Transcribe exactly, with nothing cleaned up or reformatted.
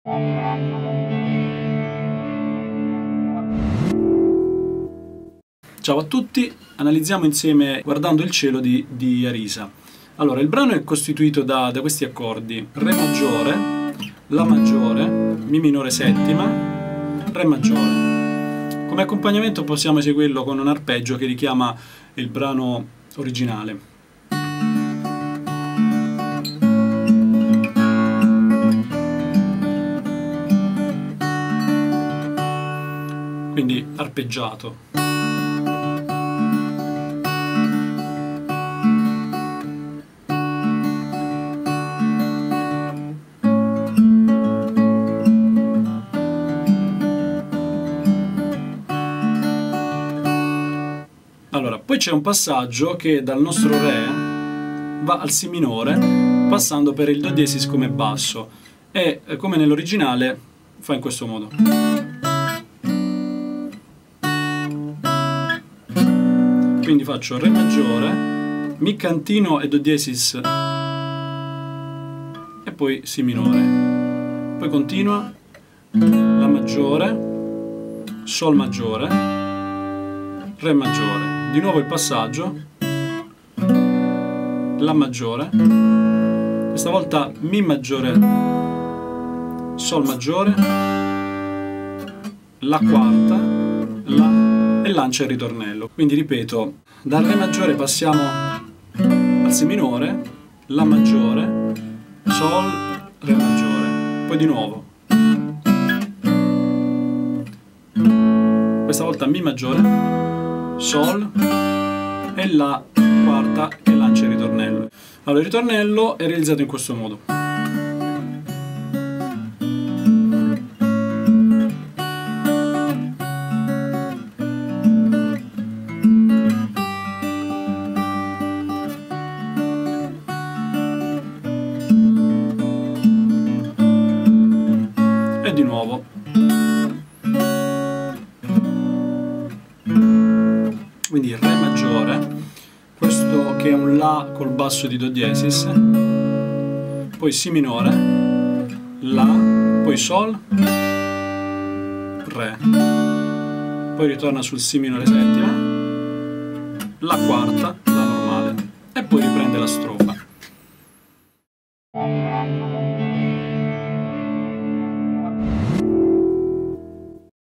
Ciao a tutti, analizziamo insieme Guardando il cielo di, di Arisa. Allora, il brano è costituito da, da questi accordi: Re maggiore, La maggiore, Mi minore settima, Re maggiore. Come accompagnamento possiamo eseguirlo con un arpeggio che richiama il brano originale. Quindi arpeggiato. Allora, poi c'è un passaggio che dal nostro Re va al Si minore, passando per il Do diesis come basso, e come nell'originale fa in questo modo. Quindi faccio Re maggiore, Mi cantino e Do diesis e poi Si minore, poi continua La maggiore, Sol maggiore, Re maggiore. Di nuovo il passaggio, La maggiore, questa volta Mi maggiore, Sol maggiore, La quarta, La e lancia il ritornello. Quindi ripeto, dal Re maggiore passiamo al Si minore, La maggiore, Sol, Re maggiore, poi di nuovo, questa volta Mi maggiore, Sol e La quarta che lancia il ritornello. Allora, il ritornello è realizzato in questo modo. E di nuovo. Quindi Re maggiore, questo che è un La col basso di Do diesis, poi Si minore, La, poi Sol, Re, poi ritorna sul Si minore settima, La quarta, La normale, e poi riprende la strofa.